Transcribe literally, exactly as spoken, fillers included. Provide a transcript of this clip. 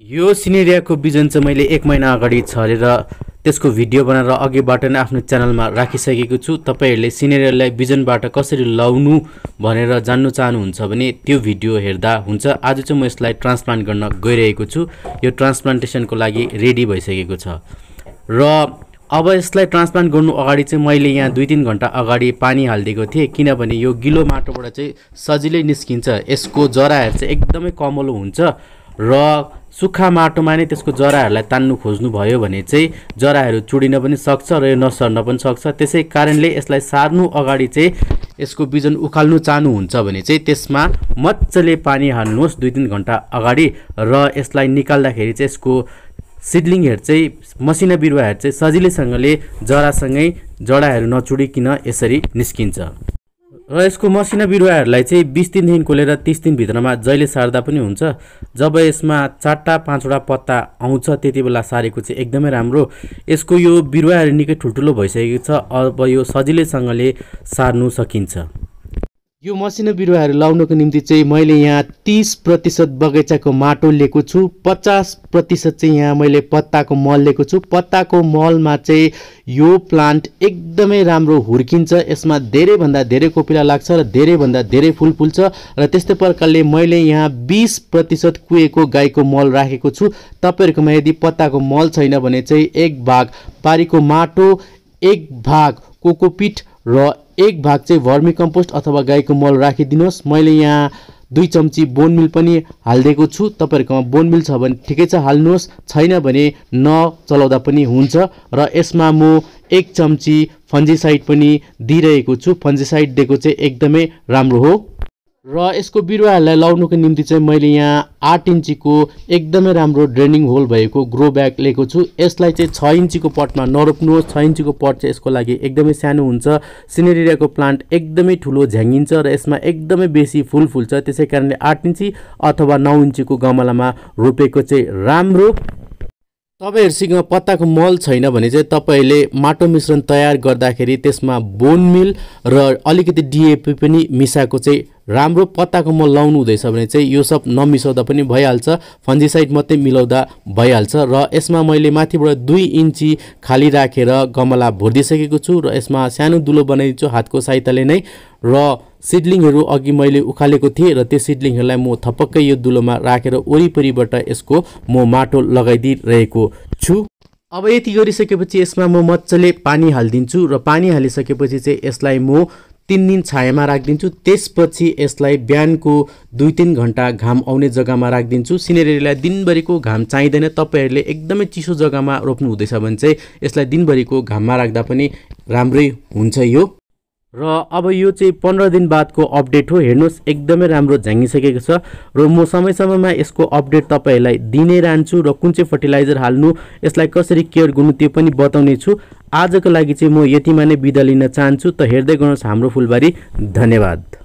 यो सिनेरियाको बिजन चाहिँ मैले एक महिना अगाडि छरेर त्यसको भिडियो बनाएर अघिबाट नै आफ्नो च्यानलमा राखिसकेको छु। तपाईहरुले सिनेरियालाई बिजनबाट कसरी लाउनु भनेर जान्नु चाहनुहुन्छ भने त्यो भिडियो हेर्दा हुन्छ। आज चाहिँ म यसलाई ट्रान्सप्लान्ट गर्न गइरहेको छु। यो ट्रान्सप्लान्टेसनको लागि रेडी भइसकेको छ र अब यसलाई ट्रान्सप्लान्ट गर्नु अगाडि चाहिँ मैले यहाँ दुई तीन घण्टा अगाडि पानी हाल्दिएको थिएँ, किनभने यो गिलो माटोबाट चाहिँ सजिलै निस्किन्छ। यसको जराहरू चाहिँ एकदमै कमलो हुन्छ र सुक्खा माटोमा नै त्यसको जराहरूलाई तान्नु खोज्नु भयो भने चाहिँ जराहरू चुडिन पनि सक्छ र यो नसर्न पनि सक्छ। त्यसै कारणले यसलाई सार्नु अगाडि चाहिँ यसको बिजन उखाल्नु चाहनुहुन्छ भने चाहिँ त्यसमा मज्जाले पानी हाल्नुहोस् दुई तीन घण्टा अगाडि र यसलाई निकाल्दाखेरि चाहिँ यसको सिडलिङहरु चाहिँ मसिना बिरुवाहरु चाहिँ सजिलैसँगले जरासँगै जडाहरू नचुडिकिन यसरी निस्किन्छ र यसको मसिना बिरुवाहरूलाई चाहिँ बीस दिनदेखि लिएर तीस दिन भित्रमा जहिले सार्दा पनि हुन्छ। जब यसमा चारटा पाँचवटा पत्ता आउँछ त्यति बेला सारेको चाहिँ एकदमै राम्रो। यसको यो बिरुवाहरू निकै ठुल्ठुलो भइसकेको छ, अब यो सजिलैसँगले सार्नु सकिन्छ। यो मसिनो बिरुवाहरू लाउनको निम्ति चाहिँ मैले यहाँ तीस प्रतिशत बगैँचाको माटो लिएको छु, पचास प्रतिशत चाहिँ यहाँ मैले पत्ताको मल लिएको छु। पत्ताको मलमा चाहिँ यो प्लान्ट एकदमै राम्रो हुर्किन्छ, यसमा धेरैभन्दा धेरै कोपिला लाग्छ र धेरैभन्दा धेरै फुल फुल्छ। र त्यस्तै प्रकारले मैले यहाँ बीस प्रतिशत कुहेको गाईको मल राखेको छु। तपाईहरुकोमा यदि पत्ताको मल छैन भने चाहिँ एक भाग पारीको माटो, एक भाग कोकोपिट र एक भाग चाहिँ भर्मी कम्पोस्ट अथवा गाईको मल राखिदिनुहोस्। मैले यहाँ दुई चम्ची बोनमिल पनि हालिदिएको छु। तपाईहरुकोमा बोनमिल छ भने ठिकै छ हाल्नुहोस्, छैन भने नचलाउँदा पनि हुन्छ। र यसमा म एक चम्ची फन्जिसाइड पनि दिइरहेको छु। फन्जिसाइड दिएको चाहिँ एकदमै राम्रो हो। र यसको बिरुवाहरूलाई लाउनुको निम्ति चाहिँ मैले यहाँ आठ इन्चीको एकदमै राम्रो ड्रेनिङ होल भएको ग्रो ब्याग लिएको छु। यसलाई चाहिँ छ इन्चीको पटमा नरोप्नुहोस्, छ इन्चीको पट चाहिँ यसको लागि एकदमै सानो हुन्छ। सिनेरियाको प्लान्ट एकदमै ठुलो झ्याङ्गिन्छ र यसमा एकदमै बेसी फुल फुल्छ, त्यसै कारणले आठ इन्ची अथवा नौ इन्चीको गमलामा रोपेको चाहिँ राम्रो। तपाईहरुसँग पत्ताको मल छैन भने चाहिँ तपाईले माटो मिश्रण तयार गर्दाखेरि त्यसमा बोनमिल र अलिकति डिएपी पनि मिसाएको चाहिँ राम्रो। पत्ताको मल लाउनु हुँदैछ भने चाहिँ यो सब नमिसाउँदा पनि भइहाल्छ, फन्जिसाइड मात्रै मिलाउँदा भइहाल्छ। र यसमा मैले माथिबाट दुई इन्ची खाली राखेर गमला भर्दिसकेको छु र यसमा सानो दुलो बनाइदिन्छु हातको सहायताले नै। र सिडलिङहरू अघि मैले उखालेको थिएँ र त्यो सिडलिङहरूलाई म थपक्कै यो दुलोमा राखेर वरिपरिबाट यसको म माटो लगाइदिरहेको छु। अब यति गरिसकेपछि यसमा म मज्जाले पानी हालिदिन्छु र पानी हालिसकेपछि चाहिँ यसलाई म तीन दिन छायामा राखिदिन्छु। त्यसपछि यसलाई बिहानको दुई तीन घण्टा घाम आउने जग्गामा राखिदिन्छु। सिनेरीलाई दिनभरिको घाम चाहिँदैन। तपाईहरुले एकदमै चिसो जग्गामा रोप्नु हुँदैछ भने चाहिँ यसलाई दिनभरिको घाममा राख्दा पनि राम्रै हुन्छ यो। र अब यो चाहिँ पन्ध्र दिन बादको अपडेट हो। हेर्नुहोस् एकदमै राम्रो झ्याङ्गिसकेको छ र म समय समयमा यसको अपडेट तपाईहरुलाई दिने रहन्छु र कुन चाहिँ फर्टिलाइजर हाल्नु, यसलाई कसरी केयर गर्नु त्यो पनि बताउने छु। आजको लागि चाहिँ म यतिमा नै बिदा लिन चाहन्छु। त हेर्दै गर्नुहोस् हाम्रो फुलबारी। धन्यवाद।